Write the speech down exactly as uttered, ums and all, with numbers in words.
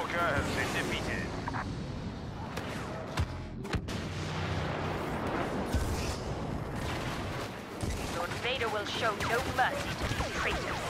Hacker has been defeated. Lord Vader will show no mercy to these traitors.